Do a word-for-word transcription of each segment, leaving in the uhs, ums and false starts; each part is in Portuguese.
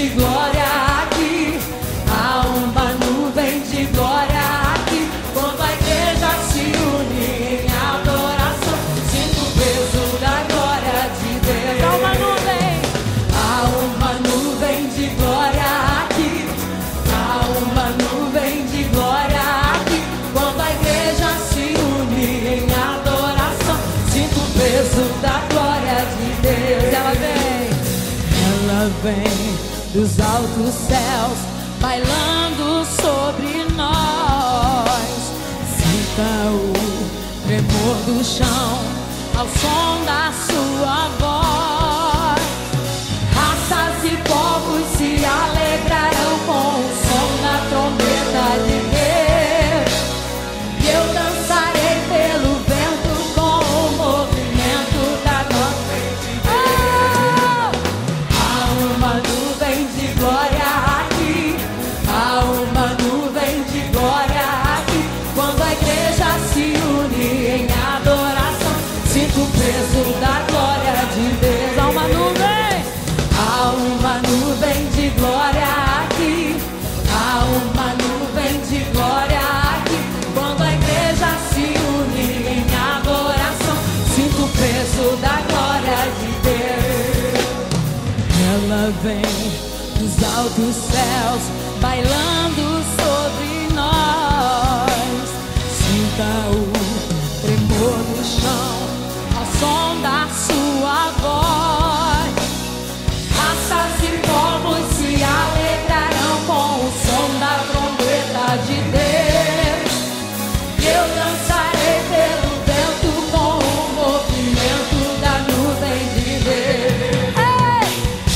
de glória aqui, há uma nuvem de glória aqui. Quando a igreja se une em adoração, sinto o peso da glória de Deus. Há uma nuvem, há uma nuvem de glória aqui, há uma nuvem de glória aqui. Quando a igreja se une em adoração, sinto o peso da glória de Deus. Ela vem, ela vem dos altos céus, bailando sobre nós. Sinta o tremor do chão ao som da sua voz. Raças e povos se alegrarão com o som da trombeta de Deus. E eu dançarei pelo vento com o movimento da nossa. Oh! Há uma nuvem de glória aqui, há uma nuvem de glória aqui. Quando a igreja se une em adoração, sinto o peso da glória de Deus. Há uma nuvem, há uma nuvem de glória aqui, há uma nuvem de glória aqui. Quando a igreja se une em adoração, sinto o peso da glória de Deus. Ela vem dos altos céus, bailando sobre nós. Sinta o tremor do chão ao som da sua voz. Raças e povos se alegrarão com o som da trombeta de Deus. E eu dançarei pelo vento com o movimento da nuvem de Deus. Ei!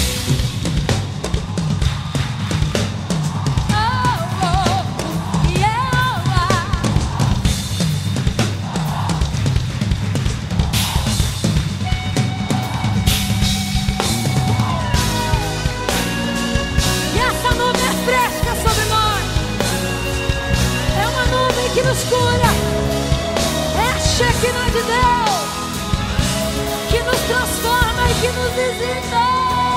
Oh, oh, yeah. E essa nuvem é fresca sobre nós. É uma nuvem que nos cura. É a Shekinah de Deus, que nos transforma e que nos visita.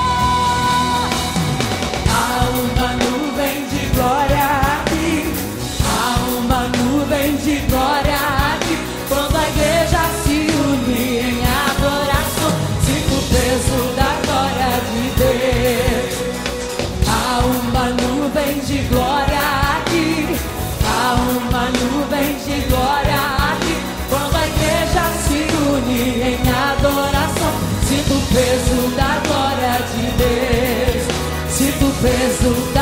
Há uma nuvem de glória aqui, há uma nuvem de glória aqui. Quando a igreja se une em adoração, sinto o peso da glória de Deus. Há uma nuvem de glória aqui, há uma nuvem de glória aqui. Quando a igreja se une em adoração, sinto o peso da glória de Deus. Sinto o peso da